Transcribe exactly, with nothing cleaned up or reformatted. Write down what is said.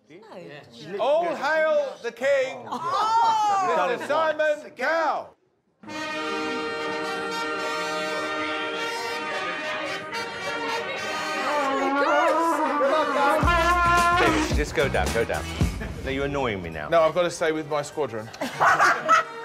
No. Yeah. All hail the king, oh. Mister Simon Cowell. David, just go down, go down. No, you're annoying me now. No, I've got to stay with my squadron.